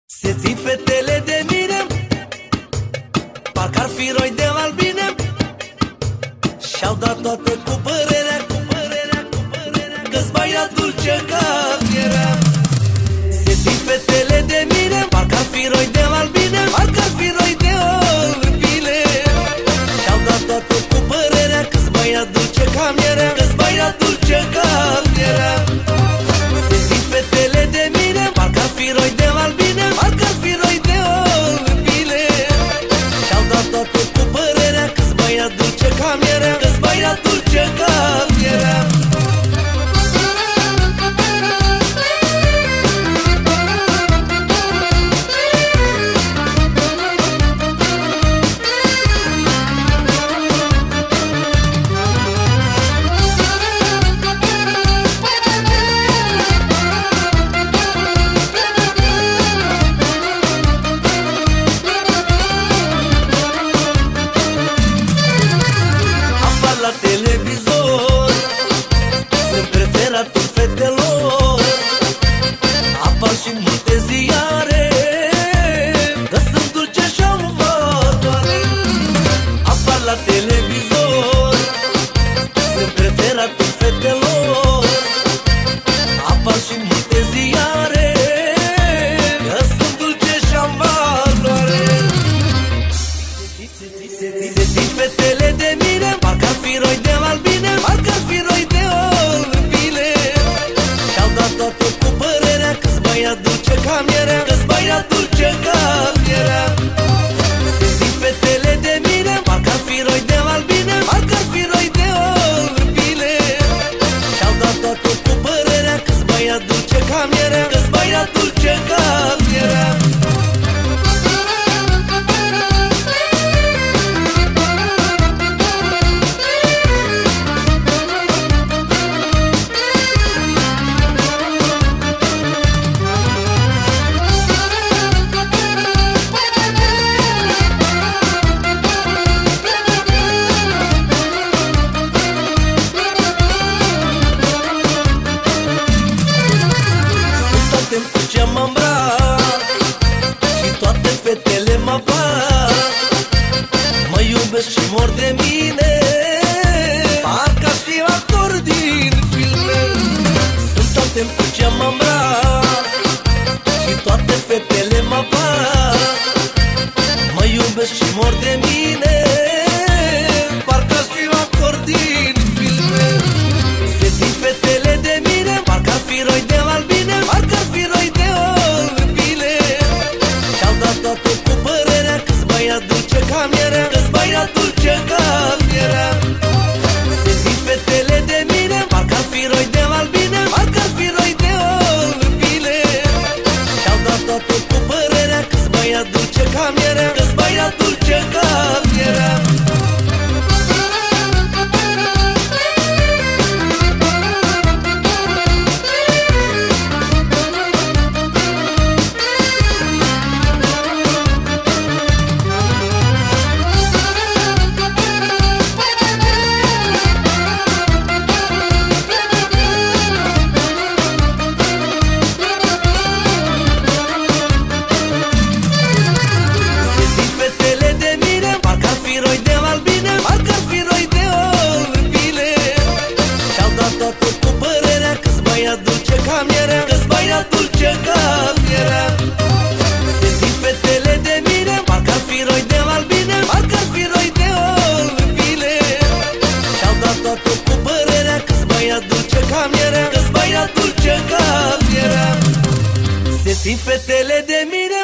Se țin fetele de mine, parcă ar fi roi de albine, și-au dat toate cu părerea, că-s băiat dulce ca era. Se țin fetele de mine, parcă ar fi roi de albine, parcă ar fi roi de albine, și-au dat toate cu părerea, că-s băiat dulce ca era, că-s băiat dulce ca era. Se țin fetele de mine, parcă ar fi roi de albine, parcă ar fi roi de albine, și-au dat toate cu părerea, că-s băiat dulce ca era, că-s băiat dulce ca era. La televizor sunt preferatul fetelor, apar și multe ziare că sunt dulce și-au valoare. Apar la televizor sunt preferatul fetelor, apar și multe ziare că sunt dulce și-au valoare. Se țin fetele de mine, parcă ar fi roi de albine, parcă ar fi roi de albine, și-au dat toate cu părerea, că-s băiat dulce ca era, că-s băiat dulce ca era. Se țin fetele de mine, parcă ar fi roi de albine, parcă ar fi roi de albine, și-au dat toate cu părerea, că-s băiat dulce ca era, că-s băiat dulce ca era. Ce mă îmbrac și toate fetele mă plac, mă iubesc și mor de mine, parcă aș fi actor din filme. Sunt tot timpul ce mă îmbrac și toate fetele mă plac, mă iubesc și mor de mine, parcă aș fi actor din filme. Se țin fetele de mine, parcă ar fi roi de albine, parcă ar fi roi de albine, și-au dat toate cu părerea, că-s băiat dulce ca era, că-s băiat dulce ca era. Se țin fetele de mine, parcă ar fi roi de albine, parcă ar fi roi de albine, și-au dat toate cu părerea, că-s băiat dulce ca era, că-s băiat dulce ca era. Dulce ca era, că-s băiat dulce ca era. Se țin fetele de mine, parcă ar fi roi de albine, parcă ar fi roi de albine, și-au dat toate cu părerea, că-s băiat dulce ca era, că-s băiat dulce ca era. Se țin fetele de mine,